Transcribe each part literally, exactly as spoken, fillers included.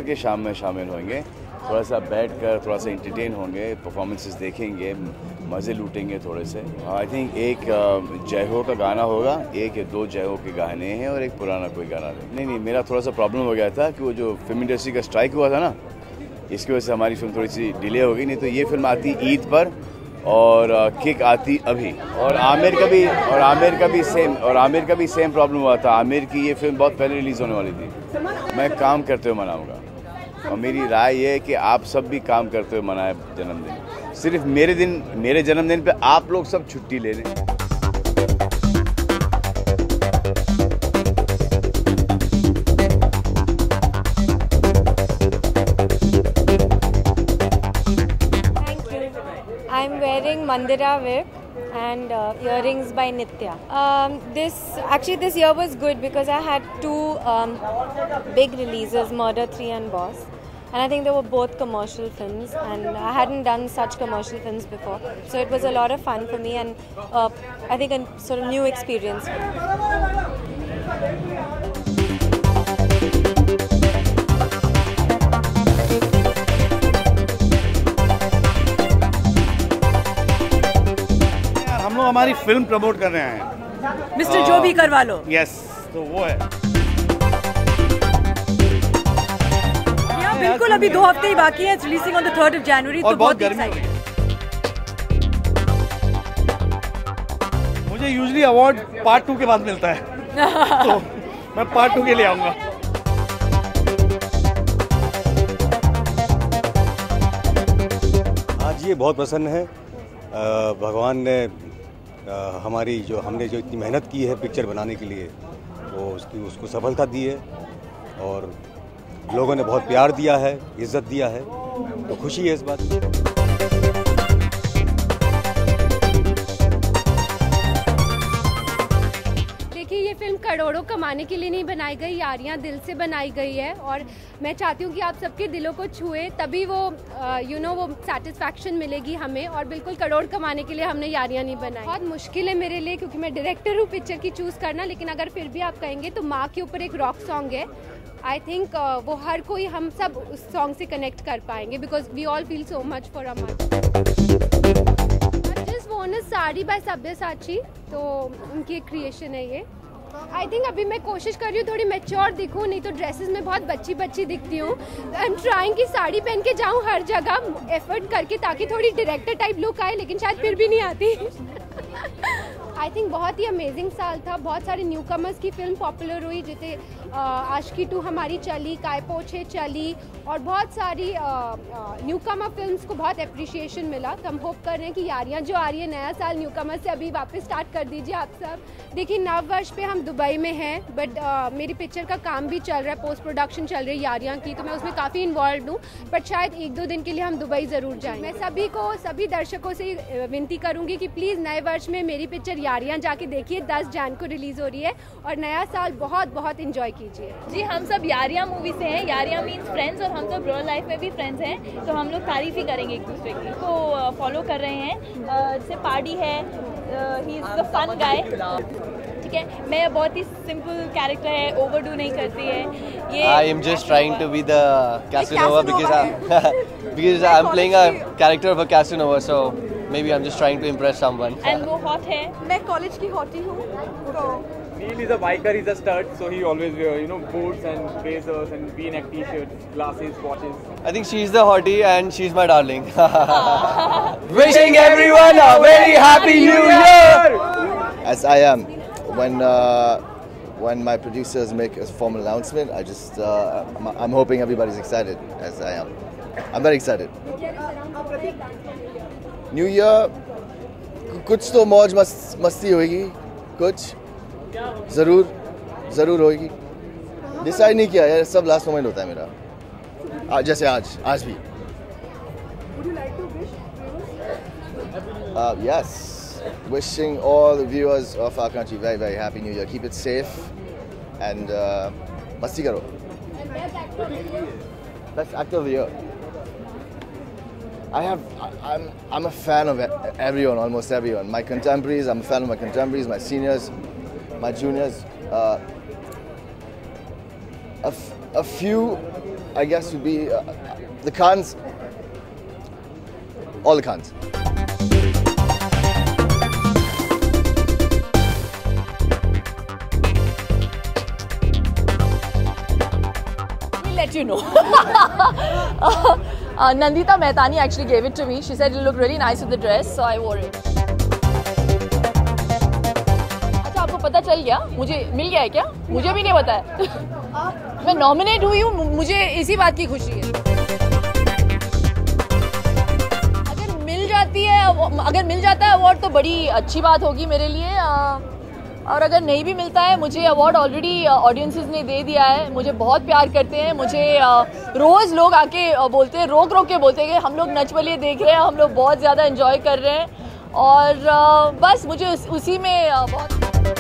करके शाम में शामिल होंगे, थोड़ा सा बैठ कर थोड़ा सा इंटरटेन होंगे, परफॉर्मेंसेस देखेंगे, मज़े लूटेंगे थोड़े से। आई थिंक एक जय हो का गाना होगा, एक या दो जय हो के गाने हैं और एक पुराना कोई गाना नहीं नहीं नहीं मेरा थोड़ा सा प्रॉब्लम हो गया था कि वो जो फिल्म इंडस्ट्री का स्ट्राइक हुआ था ना, इसकी वजह से हमारी फिल्म थोड़ी सी डिले हो गई। नहीं तो ये फिल्म आती ईद पर और किक आती अभी। और आमिर का भी और आमिर का भी सेम और आमिर का भी सेम प्रॉब्लम हुआ था। आमिर की ये फिल्म बहुत पहले रिलीज़ होने वाली थी। मैं काम करते हुए मनाऊंगा और मेरी राय ये है कि आप सब भी काम करते हुए मनाएं जन्मदिन। सिर्फ मेरे दिन मेरे जन्मदिन पे आप लोग सब छुट्टी ले लें। I'm wearing Mandira whip and uh, earrings by Nitya. Um, this actually this year was good because I had two um, big releases, Murder three and Boss, and I think they were both commercial films, and I hadn't done such commercial films before, so it was a lot of fun for me and uh, I think a sort of new experience for me. हम लोग हमारी film promote कर रहे हैं mister जो भी करवा लो। Yes, तो वो है बिल्कुल। अभी दो हफ्ते ही बाकी है, releasing on the third of January. और तो बहुत गर्मी है। मुझे यूजुअली अवार्ड पार्ट टू के बाद मिलता है तो मैं पार्ट टू के लिए आऊंगा। आज ये बहुत प्रसन्न है। भगवान ने आ, हमारी जो हमने जो इतनी मेहनत की है पिक्चर बनाने के लिए, वो उसकी उसको सफलता दी है और लोगों ने बहुत प्यार दिया है, इज्जत दिया है, तो खुशी है इस बात की। ये फिल्म करोड़ों कमाने के लिए नहीं बनाई गई, यारियां दिल से बनाई गई है और मैं चाहती हूँ कि आप सबके दिलों को छुए, तभी वो यू नो वो सेटिस्फैक्शन मिलेगी हमें। और बिल्कुल करोड़ कमाने के लिए हमने यारियां नहीं बनाई। बहुत मुश्किल है मेरे लिए क्योंकि मैं डायरेक्टर हूँ पिक्चर की चूज़ करना, लेकिन अगर फिर भी आप कहेंगे तो माँ के ऊपर एक रॉक सॉन्ग है। आई थिंक uh, वो हर कोई हम सब उस सॉन्ग से कनेक्ट कर पाएंगे because we all feel so much for a mother. Just one is sari by Sabyasachi, तो उनकी एक क्रिएशन है ये। आई थिंक अभी मैं कोशिश कर रही हूँ थोड़ी मैच्योर दिखूँ, नहीं तो ड्रेसेस में बहुत बच्ची बच्ची दिखती हूँ। आई एम ट्राइंग कि साड़ी पहन के जाऊँ हर जगह एफर्ट करके, ताकि थोड़ी डायरेक्टर टाइप लुक आए, लेकिन शायद फिर भी नहीं आती। आई थिंक बहुत ही अमेजिंग साल था। बहुत सारे न्यू कमर्स की फिल्म पॉपुलर हुई, जैसे आशिकी टू हमारी चली, काय पोछे चली, और बहुत सारी न्यू कमर फिल्म्स को बहुत अप्रिशिएशन मिला। तो हम होप कर रहे हैं कि यारियां जो आ रही है नया साल न्यू कमर से अभी वापस स्टार्ट कर दीजिए आप सब। देखिए नव वर्ष पे हम दुबई में हैं, बट मेरी पिक्चर का काम भी चल रहा है, पोस्ट प्रोडक्शन चल रही है यारियां की, तो मैं उसमें काफ़ी इन्वॉल्व हूँ। बट शायद एक दो दिन के लिए हम दुबई ज़रूर जाएँ। मैं सभी को सभी दर्शकों से विनती करूँगी कि प्लीज़ नए वर्ष में मेरी पिक्चर यारियां जाके देखिए। दस जैन को रिलीज़ हो रही है और नया साल बहुत बहुत इंजॉय कीजिए। जी, हम सब यारियां मूवी से हैं। यारियां मीन्स फ्रेंड्स, और हम सब रियल लाइफ में भी फ्रेंड्स हैं, तो हम लोग तारीफ ही करेंगे एक दूसरे की। तो फॉलो कर रहे हैं। जैसे पार्टी है, he is the fun guy, ठीक है। मैं बहुत ही सिंपल कैरेक्टर है, ओवरडू नहीं करती है ये। I am just trying to be the Casanova because because I am playing a character of a Casanova, so maybe I'm just trying to impress someone. And वो hot है। मैं college की hottie हूँ। तो Neil is a biker, he's a stud, so he always wear, you know, boots and blazers and V-neck t-shirts, glasses, watches. I think she's the hottie and she's my darling. Wishing everyone a very happy new year. As I am, when uh, when my producers make a formal announcement, I just uh, I'm, I'm hoping everybody's excited, as I am. I'm very excited. New year कुछ तो मौज मस्त मस्ती होगी, कुछ ज़रूर ज़रूर होगी। डिसाइड नहीं किया यार, सब लास्ट मोमेंट होता है मेरा। आज जैसे आज आज भी yes, wishing all the viewers of our country very very happy new year. Keep it safe and मस्ती करो। Best actor of the year, I have, I'm, I'm a fan of everyone, almost everyone. My contemporaries, I'm a fan of my contemporaries, my seniors, my juniors. Uh, a, f a few I guess would be uh, the Khans, all the Khans. We'll let you know. uh, uh, Nandita Mehtani actually gave it to me. She said it looked really nice with the dress, so I wore it. अच्छा आपको पता चल गया? मुझे मिल गया है क्या? मुझे भी नहीं पता है. मैं नॉमिनेट हुई हूँ, मुझे इसी बात की खुशी है. अगर मिल जाती है, अगर मिल जाता है अवार्ड तो बड़ी अच्छी बात होगी मेरे लिए. और अगर नहीं भी मिलता है, मुझे अवार्ड ऑलरेडी ऑडियंसेस ने दे दिया है. मुझे बहुत प्यार करते हैं. मुझे रोज़ लोग आके बोलते हैं, रोक रोक के बोलते हैं कि हम लोग नच बलिए देख रहे हैं, हम लोग बहुत ज़्यादा एंजॉय कर रहे हैं. और बस मुझे उस, उसी में बहुत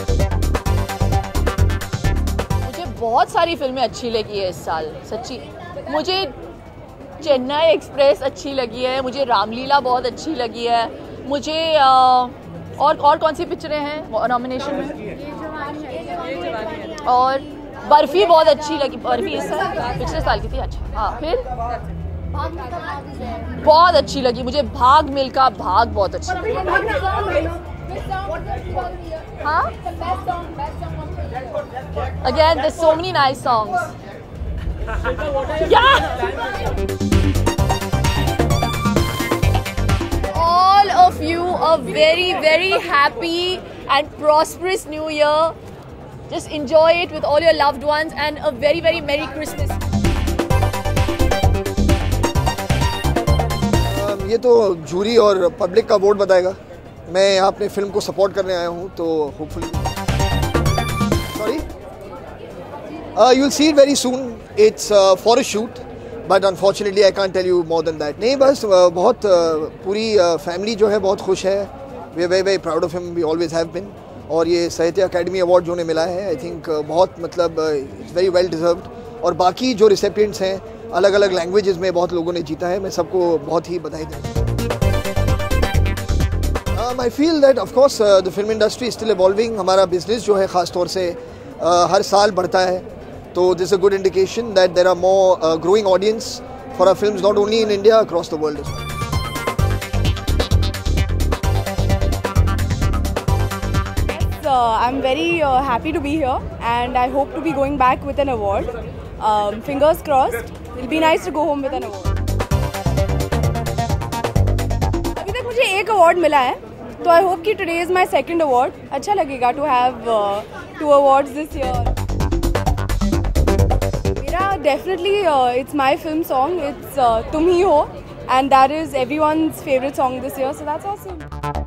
मुझे बहुत सारी फिल्में अच्छी लगी है इस साल. सच्ची मुझे चेन्नई एक्सप्रेस अच्छी लगी है, मुझे रामलीला बहुत अच्छी लगी है. मुझे और और कौन सी पिक्चरें हैं नॉमिनेशन में? और बर्फी बहुत अच्छी लगी. बर्फी इस साल पिछले साल की थी. अच्छा हाँ, फिर बहुत अच्छी लगी मुझे भाग मिल्खा. भाग बहुत अच्छी लगी. हाँ, again there's so many nice songs. All of you a very very happy and prosperous new year. Just enjoy it with all your loved ones and a very very Merry Christmas. ये तो jury और public का vote बताएगा. मैं यहाँ अपने film को support करने आया हूँ, तो hopefully sorry you will see it very soon. It's for a shoot, but unfortunately I can't tell you more than that. नहीं, बस uh, बहुत uh, पूरी फैमिली uh, जो है बहुत खुश है. We are very very proud of him. We always have been. और ये साहित्य अकेडमी अवार्ड जो उन्हें मिला है, आई थिंक uh, बहुत मतलब इट्स वेरी वेल डिजर्व्ड. और बाकी जो रिसेप्टेंट्स हैं अलग अलग लैंग्वेजेस में बहुत लोगों ने जीता है. मैं सबको बहुत ही बधाई देता हूँ. I feel that of course the film industry is still evolving. हमारा बिजनेस जो है ख़ास तौर से uh, हर साल बढ़ता है. तो this is a good indication that there are more growing audience for our films, not only in India, across the world. Uh, I'm very uh, happy to be here, and I hope to be going back with an award. Um, fingers crossed. It'll be nice to go home with an award. अभी तक मुझे एक award मिला है, तो I hope कि today is my second award. अच्छा लगेगा to have uh, two awards this year. मेरा definitely uh, it's my film song. It's uh, तुम ही हो, and that is everyone's favorite song this year. So that's awesome.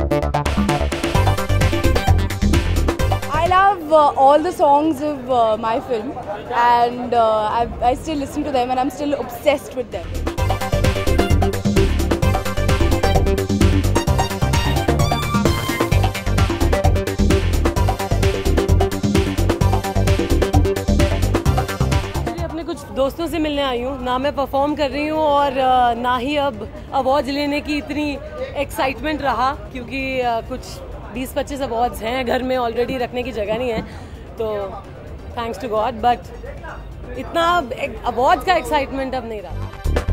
I love uh, all the songs of uh, my film, and uh, I, I still listen to them, and I'm still obsessed with them. अपने कुछ दोस्तों से मिलने आई हूँ. ना मैं perform कर रही हूँ और uh, ना ही अब अवार्ड लेने की इतनी एक्साइटमेंट रहा, क्योंकि uh, कुछ बीस पच्चीस अवार्ड्स हैं घर में, ऑलरेडी रखने की जगह नहीं है. तो थैंक्स टू गॉड, बट इतना अवार्ड्स का एक्साइटमेंट अब नहीं रहा.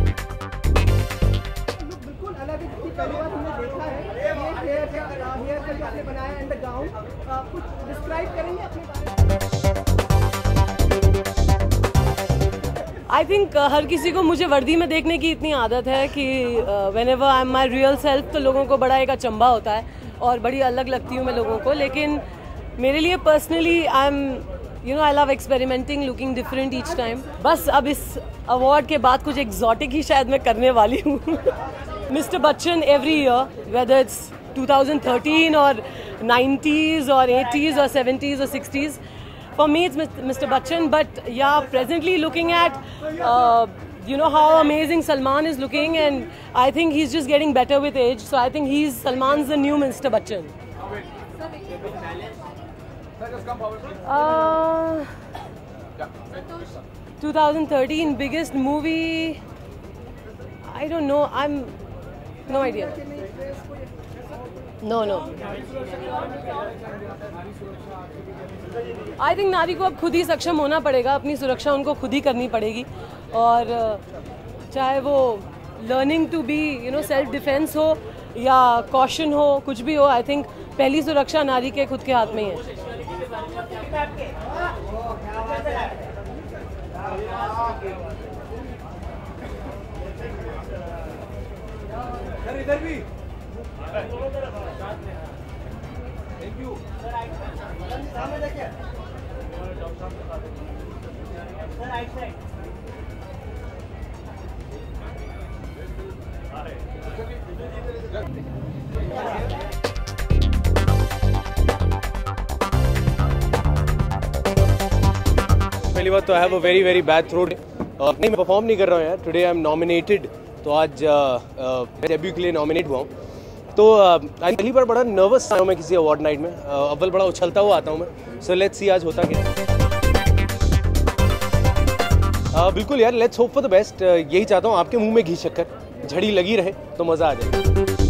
बिल्कुल अलग है, पहली बार हमने देखा है ये हेयर हेयर का जो आपने बनाया एंड द गाउन, कुछ डिस्क्राइब करेंगे अपने बारे में? आई थिंक हर किसी को मुझे वर्दी में देखने की इतनी आदत है कि whenever I am my real self, तो लोगों को बड़ा एक अचंभा होता है और बड़ी अलग लगती हूँ मैं लोगों को. लेकिन मेरे लिए personally I am you know I love experimenting, looking different each time. बस अब इस अवार्ड के बाद कुछ एग्जॉटिक ही शायद मैं करने वाली हूँ. Mister Bachchan every year, whether it's twenty thirteen or nineties or eighties or seventies or sixties, for me it's Mister Bachchan. But yeah, presently looking at uh, you know how amazing Salman is looking, and I think he's just getting better with age. So I think he's Salman's the new Mister Bachchan. Uh, twenty thirteen biggest movie, I don't know. I'm no idea. No no I think नारी को अब खुद ही सक्षम होना पड़ेगा, अपनी सुरक्षा उनको खुद ही करनी पड़ेगी। और चाहे वो learning to be you know self defence हो या कॉशन हो, कुछ भी हो, आई थिंक पहली सुरक्षा नारी के खुद के हाथ में ही है। इधर भी सामने देखिए सर, राइट साइड। पहली बात तो I have a very very bad throat, नहीं मैं परफॉर्म नहीं कर रहा हूँ यार। टुडे आई एम नॉमिनेटेड, तो आज डेब्यू के लिए नॉमिनेट हुआ हूँ। तो आज पहली बार बड़ा नर्वस आया हूँ मैं किसी अवार्ड नाइट में, अव्वल बड़ा उछलता हुआ आता हूँ मैं। सो लेट्स सी आज होता क्या। uh, बिल्कुल यार, let's hope for the best. यही चाहता हूँ, आपके मुंह में घी शक्कर झड़ी लगी रहे तो मज़ा आ जाए।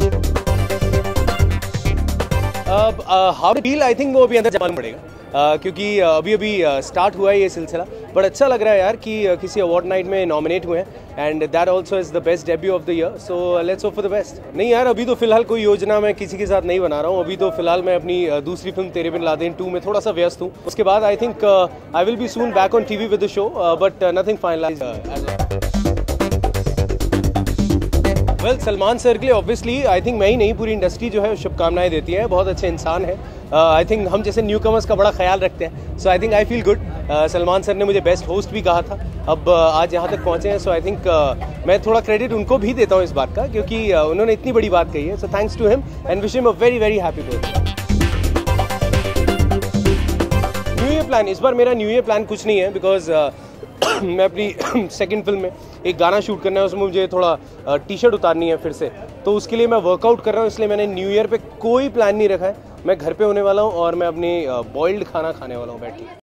हाउ फील आई थिंक वो अभी अंदर मालूम पड़ेगा, uh, क्योंकि uh, अभी अभी स्टार्ट uh, हुआ है ये सिलसिला। बट अच्छा लग रहा है यार कि uh, किसी अवार्ड नाइट में नॉमिनेट हुए हैं, and that also is the best debut of the year. So let's hope for the best. नहीं यार, अभी तो फिलहाल कोई योजना मैं किसी के साथ नहीं बना रहा हूँ। अभी तो फिलहाल मैं अपनी uh, दूसरी फिल्म तेरे बिन लादेन टू में थोड़ा सा व्यस्त हूँ। उसके बाद I think I will be soon back on TV with the show, but nothing finalised. Well, Salman sir के लिए ऑब्वियसली आई थिंक मैं ही नहीं, पूरी इंडस्ट्री जो है शुभकामनाएं देती है। बहुत अच्छे इंसान है। आई uh, थिंक हम जैसे न्यू कमर्स का बड़ा ख्याल रखते हैं। So I think I feel good. Salman sir ने मुझे बेस्ट होस्ट भी कहा था, अब uh, आज यहाँ तक पहुँचे हैं। सो आई थिंक मैं थोड़ा क्रेडिट उनको भी देता हूँ इस बात का, क्योंकि uh, उन्होंने इतनी बड़ी बात कही है। So thanks to him and wish him a very very happy birthday. New year plan, इस बार मेरा न्यू ईयर प्लान कुछ नहीं है, बिकॉज uh, मैं अपनी सेकंड फिल्म में एक गाना शूट करना है, उसमें मुझे थोड़ा टी शर्ट उतारनी है फिर से, तो उसके लिए मैं वर्कआउट कर रहा हूँ। इसलिए मैंने न्यू ईयर पे कोई प्लान नहीं रखा है। मैं घर पे होने वाला हूँ और मैं अपनी बॉइल्ड खाना खाने वाला हूँ बैठ के।